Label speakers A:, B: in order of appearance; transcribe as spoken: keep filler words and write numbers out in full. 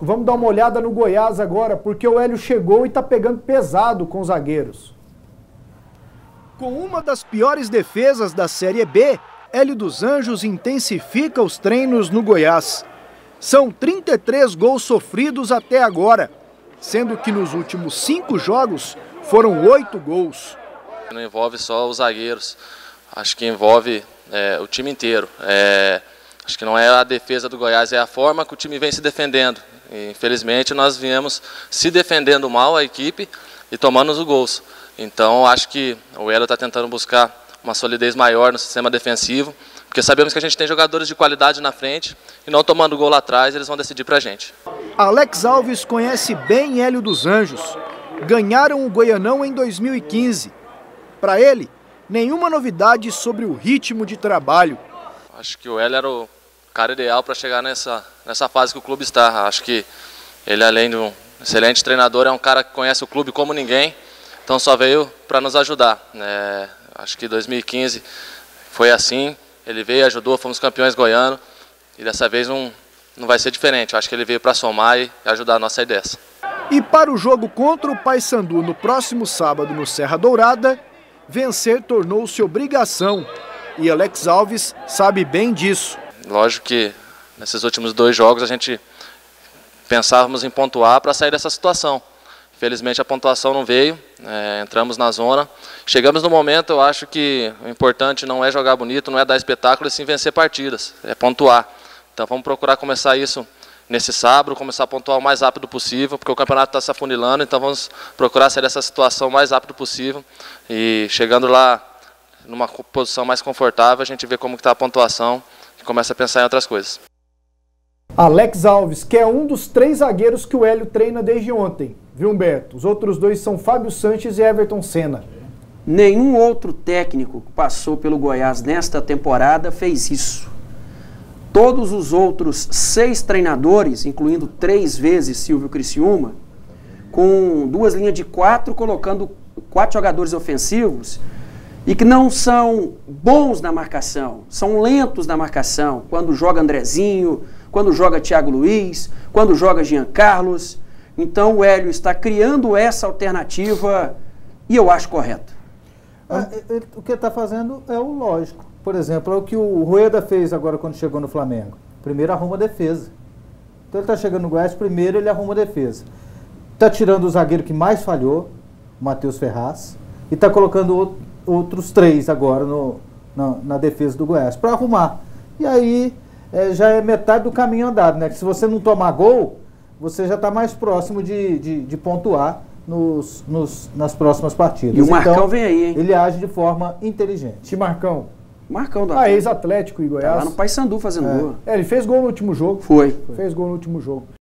A: vamos dar uma olhada no Goiás agora, porque o Hélio chegou e está pegando pesado com os zagueiros.
B: Com uma das piores defesas da Série B, Hélio dos Anjos intensifica os treinos no Goiás. São trinta e três gols sofridos até agora, sendo que nos últimos cinco jogos foram oito gols.
C: Não envolve só os zagueiros, acho que envolve é, o time inteiro. É, acho que não é a defesa do Goiás, é a forma que o time vem se defendendo. E, infelizmente nós viemos se defendendo mal a equipe e tomando os gols. Então acho que o Hélio está tentando buscar uma solidez maior no sistema defensivo, porque sabemos que a gente tem jogadores de qualidade na frente e não tomando gol lá atrás eles vão decidir para a gente.
B: Alex Alves conhece bem Hélio dos Anjos. Ganharam o Goianão em dois mil e quinze. Para ele, nenhuma novidade sobre o ritmo de trabalho.
C: Acho que o Hélio era o cara ideal para chegar nessa, nessa fase que o clube está. Acho que ele, além de um excelente treinador, é um cara que conhece o clube como ninguém, então só veio para nos ajudar. É, acho que dois mil e quinze foi assim, ele veio, ajudou, fomos campeões goianos e dessa vez não, não vai ser diferente. Acho que ele veio para somar e ajudar a nossa ideia.
B: E para o jogo contra o Paysandu no próximo sábado no Serra Dourada, vencer tornou-se obrigação e Alex Alves sabe bem disso.
C: Lógico que nesses últimos dois jogos a gente pensávamos em pontuar para sair dessa situação. Infelizmente a pontuação não veio, é, entramos na zona. Chegamos no momento, eu acho que o importante não é jogar bonito, não é dar espetáculo, e sim vencer partidas, é pontuar. Então vamos procurar começar isso nesse sábado, começar a pontuar o mais rápido possível, porque o campeonato está se afunilando, então vamos procurar sair dessa situação o mais rápido possível. E chegando lá numa posição mais confortável, a gente vê como está a pontuação e começa a pensar em outras coisas.
A: Alex Alves, que é um dos três zagueiros que o Hélio treina desde ontem, viu, Humberto? Os outros dois são Fábio Sanches e Everton Senna.
D: Nenhum outro técnico que passou pelo Goiás nesta temporada fez isso. Todos os outros seis treinadores, incluindo três vezes Silvio Criciúma, com duas linhas de quatro, colocando quatro jogadores ofensivos, e que não são bons na marcação, são lentos na marcação, quando joga Andrezinho, quando joga Thiago Luiz, quando joga Jean Carlos. Então o Hélio está criando essa alternativa e eu acho correto.
E: Ah, ele, o que ele está fazendo é o lógico. Por exemplo, é o que o Rueda fez agora quando chegou no Flamengo. Primeiro arruma a defesa. Então ele está chegando no Goiás, primeiro ele arruma a defesa. Está tirando o zagueiro que mais falhou, o Matheus Ferraz, e está colocando o, outros três agora no, na, na defesa do Goiás, para arrumar. E aí é, já é metade do caminho andado, né? Que se você não tomar gol, você já está mais próximo de, de, de pontuar nos, nos, nas próximas partidas.
D: E o Marcão
E: então,
D: vem aí, hein?
E: Ele age de forma inteligente.
A: E Marcão?
D: Marcão do
A: Ah, ex-Atlético e Goiás.
D: Tá lá no Paysandu fazendo
A: é.
D: gol.
A: É, ele fez gol no último jogo.
D: Foi.
A: Fez gol no último jogo.